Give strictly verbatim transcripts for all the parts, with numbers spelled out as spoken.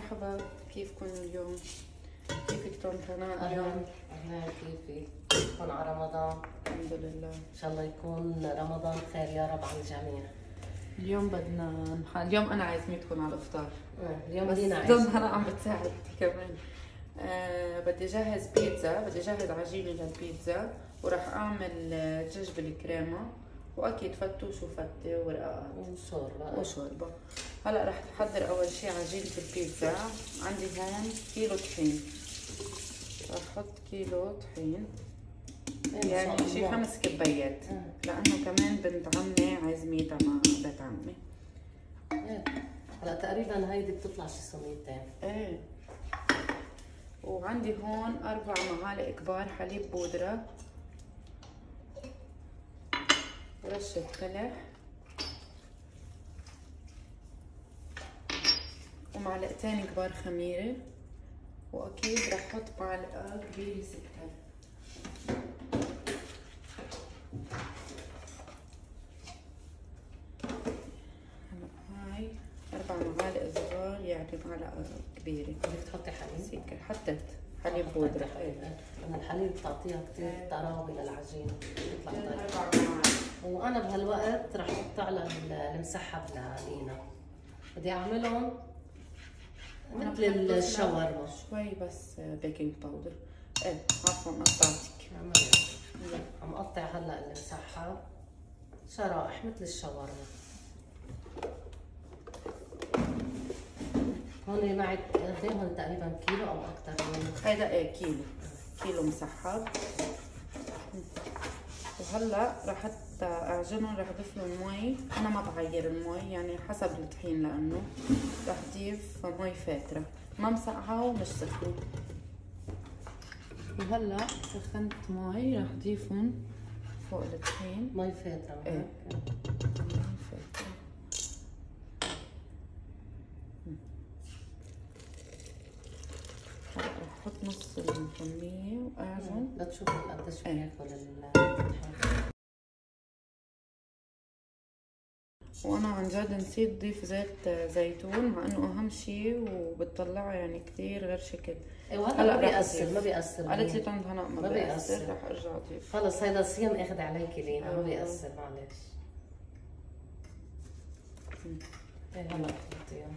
مرحبا، كيفكم اليوم؟ كيفك طنط هناء اليوم؟ أهلا، كيفك؟ كيفكم على رمضان؟ الحمد لله، إن شاء الله يكون رمضان خير يا رب على الجميع. اليوم بدنا نح... اليوم أنا عازمتكم على الإفطار. آه، اليوم بس لينا طنط عشاء. هناء عم بتساعد كمان. آه بدي أجهز بيتزا، بدي أجهز عجينة للبيتزا، وراح أعمل دجاج بالكريمة، وأكيد فتوش وفتة ورقاقات وشوربة وشوربة. هلا راح أحضر أول شي عجينة البيتزا. عندي هون كيلو طحين، راح أحط كيلو طحين يعني شي خمس كبايات، لأنه كمان بنت عمي عازميتها مع بيت عمي. ايه هلا تقريبا هيدي بتطلع شي صينيتين. ايه. وعندي هون أربع معالق كبار حليب بودرة، ورشة ملح، ومعلقتين كبار خميرة، وأكيد رح أحط معلقة كبيرة سكر. هاي أربع معالق صغار يعني معلقة كبيرة. بدك تحطي حليب؟ سكر، حطيت حليب بودرة. لأن الحليب بتعطيها كثير طراوة للعجينة، بتطلع طرية. وأنا بهالوقت رح أقطع المسحب للينا، بدي أعملهم مثل الشاورما. شوي بس بيكنج باودر. ايه عفوا قطعتك. عم قطع هلا المسحب شرائح مثل الشاورما. هون معك قد ايه؟ هون تقريبا كيلو او اكثر منه. هيدا ايه كيلو، كيلو مسحب. وهلا رح اعجنهم، رح اضيف لهم مي. انا ما بعير المي يعني حسب الطحين، لانه رح اضيف مي فاتره، ما مسقعه ومش سخنه. وهلا سخنت مي، رح اضيفهم فوق الطحين. مي فاتره؟ ايه مي فاتره. هلا رح احط نص الكميه واعجن لتشوفوا قديش بياكل الطحين. وانا عن جد نسيت ضيف زيت زيتون، مع انه اهم شيء وبتطلعه يعني كثير غير شكل. ايه وهلا ما بيأثر، ما بيأثر. قالت لي طنط هناء ما, ما بيأثر. رح ارجع اضيف. خلص هيدا صيام اخذ عليكي لينا، ما بيأثر معلش. ايه هلا حطيها.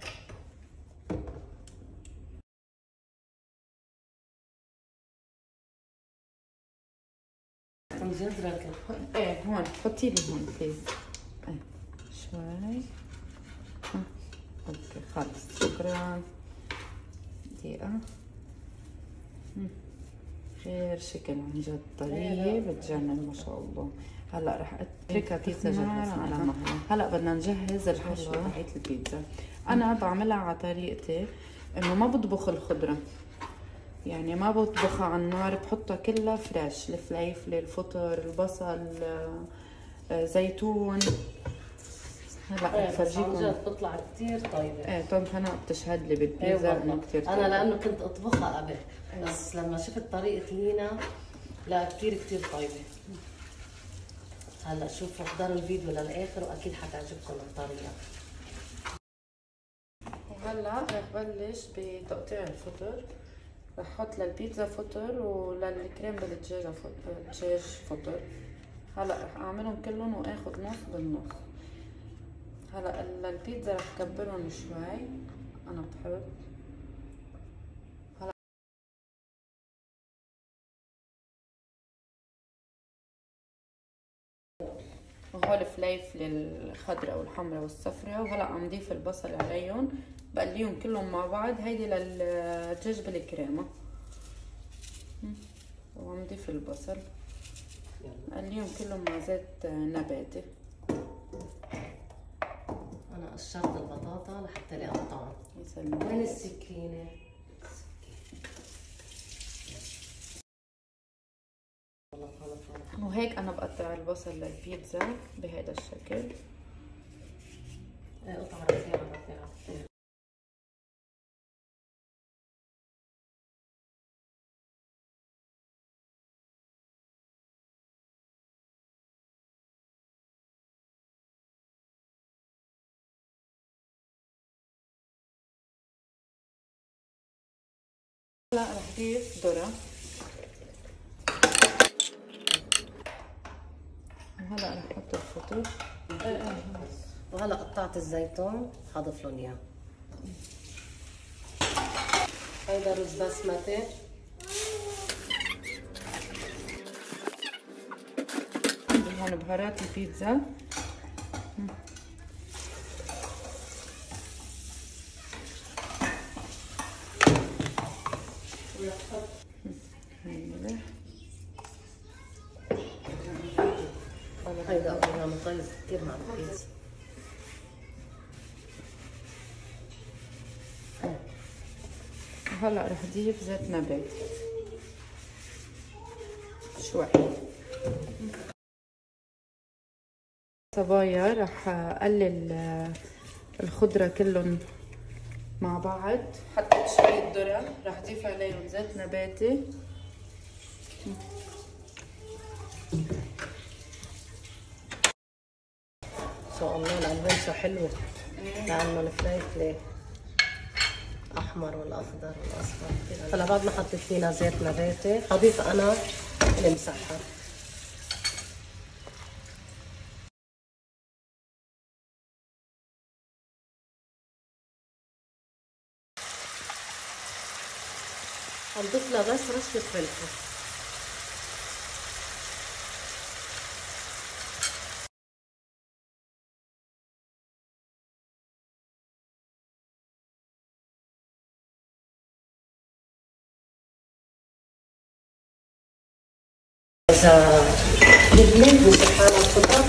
عن جد ركب. ايه هون حطي لي هون بليز. ايه شوي. اه اوكي خلص، شكرا. دقيقة. غير شكل عن جد طرية بتجنن ما شاء الله. هلا رح اتركها تتنار على مهلها. هلا بدنا نجهز الحشوة تبعت البيتزا. انا بعملها على طريقتي، انه ما بطبخ الخضرة، يعني ما بطبخها على النار، بحطها كلها فريش، الفليفله، الفطر، البصل، زيتون. هلا بفرجيكم. عن جد بتطلع كثير طيبه. ايه طنط هناء بتشهد لي بالبيتزا انه كثير طيبه. انا لانه كنت اطبخها قبل، بس لما شفت طريقه لينا لا كثير كثير طيبه. هلا شوفوا، احضروا الفيديو للاخر واكيد حتعجبكم الطريقه. وهلا رح بلش بتقطيع الفطر. رح احط للبيتزا فطر وللكريم بالدجاج دجاج فطر. هلا رح اعملهم كلهم واخذ نص بالنص. هلا للبيتزا رح كبرهم شوي، انا بحب. هلا وهول فليفله الخضراء والحمراء والصفراء، وهلا عم ضيف البصل عليهم، بقليهم كلهم مع بعض. هيدي للدجاج بالكريمه، وعم ضيف البصل، بقليهم كلهم مع زيت نباتي. انا قشرت البطاطا لحتى لي اقطعها. يسلمك. وين السكينه؟ وهيك انا بقطع البصل للبيتزا بهذا الشكل. ايه قطع رفيعه رفيعه. هلا رح ضيف ذرة، وهلا رح احط الفطر. وهلا قطعت الزيتون حضيف لهم اياه. هيدا رز بسمتي. هون بهارات البيتزا. ملح. هيدا أبو رامي طيب كثير مع البيتزا. وهلا رح ضيف زيت نبات شوي. صبايا رح اقلل الخضرة كلهم مع بعض. حطيت شوية ذرة رح ضيف عليهم زيت نباتي. ما شاء الله الألوان حلوة، لأنه الفليفلة أحمر والأخضر والأصفر. هلا بعد ما حطيت فينا زيت نباتي حضيف أنا المسحر. حنضيف لها بس رشة فلفل. إذا لبنت مسحانة الخضرة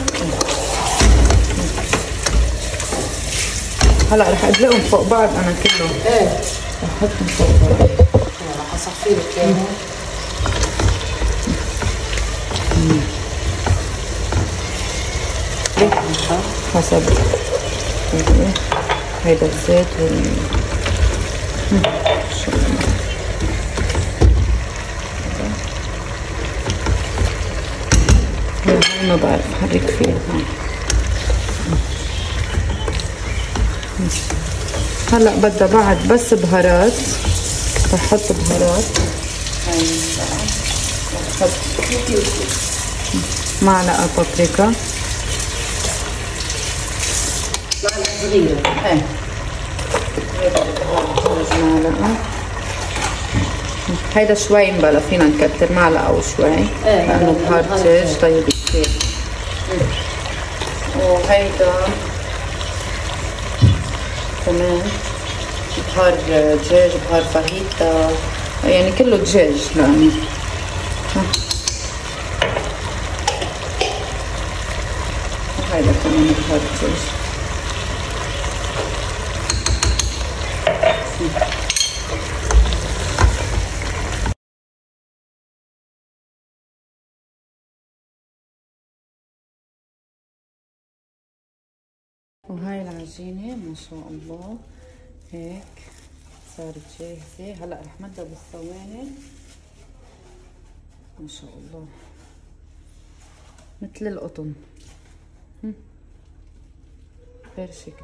هلا رح ادلقهم فوق بعض انا كلهم. ايه رح احطهم فوق بعض. رح اصفي لك اياهم. حسب هيدا الزيت وال هاي ما بعرف حرك فيها. هلا بدها بعد بس بهارات. رح احط بهارات. هاي رح احط معلقة بابريكا. معلقة صغيرة. ايه معلقة. هيدا شوي مبلا فينا نكتر معلقة وشوي. ايه لأنه بهار دجاج طيب كثير. وهيدا كمان بهار دجاج، بهار فاهيتا، يعني كله دجاج لأنه وهيدا كمان بهار دجاج. وهاي العجينة ما شاء الله هيك صارت جاهزة. هلا رح مدها بالصواني. ما شاء الله مثل القطن غير شكل.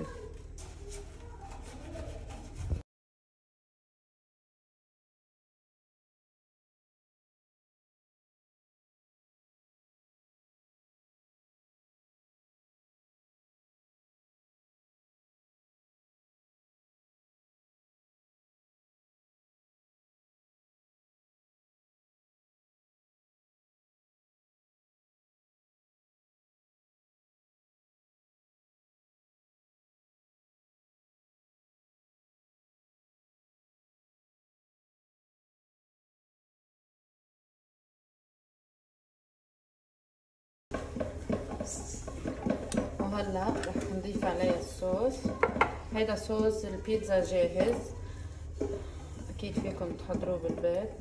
وهلا رح نضيف عليه الصوص. هيدا صوص البيتزا جاهز، اكيد فيكم تحضروه بالبيت.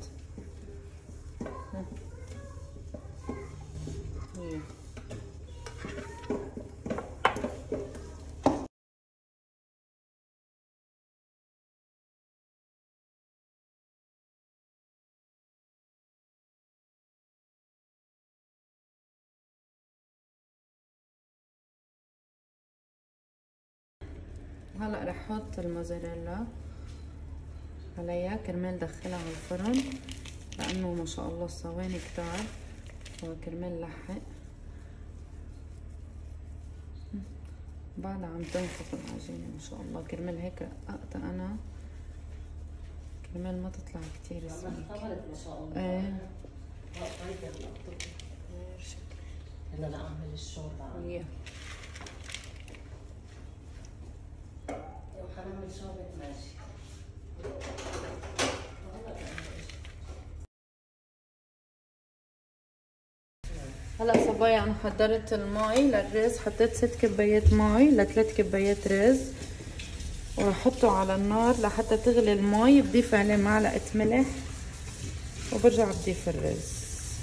هلا رح احط الموزاريلا. عليها كرمال دخلها على الفرن، لانه ما شاء الله الصواني كتار، وكرمال لحق بعدها عم تنفخ العجينة ما شاء الله. كرمال هيك رققتها انا كرمال ما تطلع كتير سميك. ما شاء الله. ايه انا بدي اعمل الشوربه. yeah. حنعمل شوربه ماشي. هلا صبايا انا حضرت المي للرز، حطيت ست كبايات مي لثلاث كبايات رز، وحطه على النار لحتى تغلي المي. بضيف عليه معلقه ملح وبرجع بضيف الرز.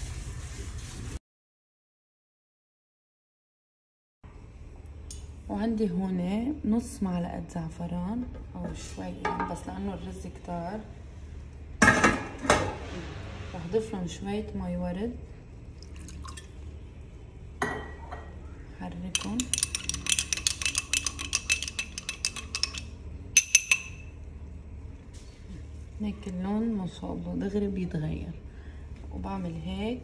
وعندي هون نص معلقه زعفران او شوي يعني، بس لانه الرز كتار رح اضيف لهم شويه مي ورد. حركهم هيك اللون ما شاء الله دغري بيتغير، وبعمل هيك.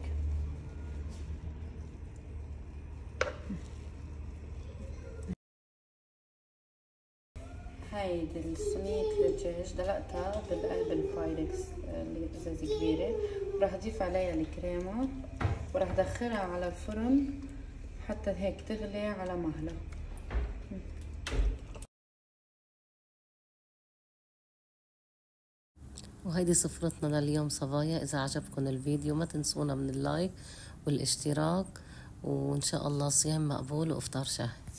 هيدي صينية الدجاج دلقتها بالقلب البايركس اللي ازازة كبيرة، وراح اضيف عليها الكريمة وراح ادخلها على الفرن حتى هيك تغلي على مهلها. وهيدي سفرتنا لليوم صبايا. اذا عجبكم الفيديو ما تنسونا من اللايك والاشتراك، وان شاء الله صيام مقبول وافطار شهي.